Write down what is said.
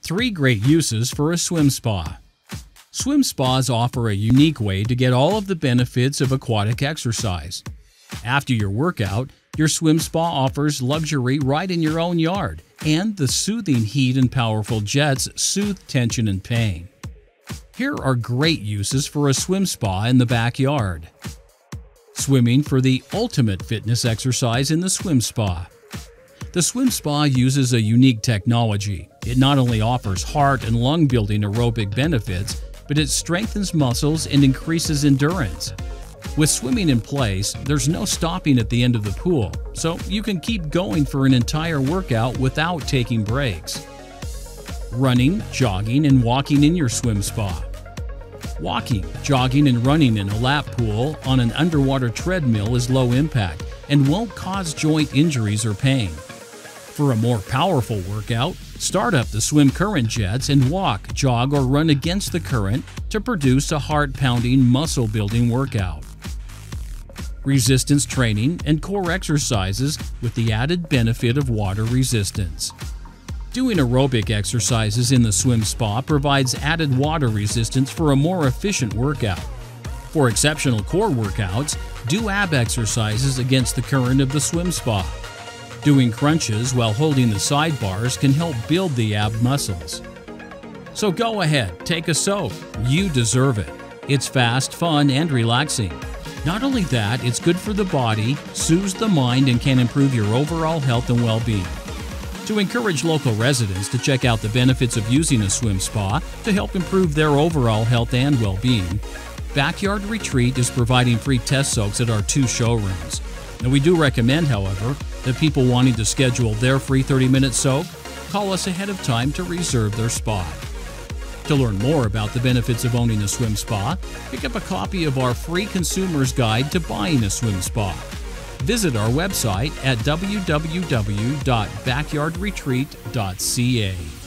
3 great uses for a swim spa. Swim spas offer a unique way to get all of the benefits of aquatic exercise. After your workout, your swim spa offers luxury right in your own yard, and the soothing heat and powerful jets soothe tension and pain. Here are great uses for a swim spa in the backyard. Swimming for the ultimate fitness exercise in the swim spa. The swim spa uses a unique technology. It not only offers heart and lung building aerobic benefits, but it strengthens muscles and increases endurance. With swimming in place, there's no stopping at the end of the pool, so you can keep going for an entire workout without taking breaks. Running, jogging, and walking in your swim spa. Walking, jogging, and running in a lap pool on an underwater treadmill is low impact and won't cause joint injuries or pain. For a more powerful workout, start up the swim current jets and walk, jog, or run against the current to produce a heart-pounding, muscle-building workout. Resistance training and core exercises with the added benefit of water resistance. Doing aerobic exercises in the swim spa provides added water resistance for a more efficient workout. For exceptional core workouts, do ab exercises against the current of the swim spa. Doing crunches while holding the sidebars can help build the ab muscles. So go ahead, take a soak. You deserve it. It's fast, fun, and relaxing. Not only that, it's good for the body, soothes the mind, and can improve your overall health and well-being. To encourage local residents to check out the benefits of using a swim spa to help improve their overall health and well-being, Backyard Retreat is providing free test soaks at our 2 showrooms. Now, we do recommend, however, that people wanting to schedule their free 30-minute soak call us ahead of time to reserve their spot. To learn more about the benefits of owning a swim spa, pick up a copy of our free consumer's guide to buying a swim spa. Visit our website at www.backyardretreat.ca.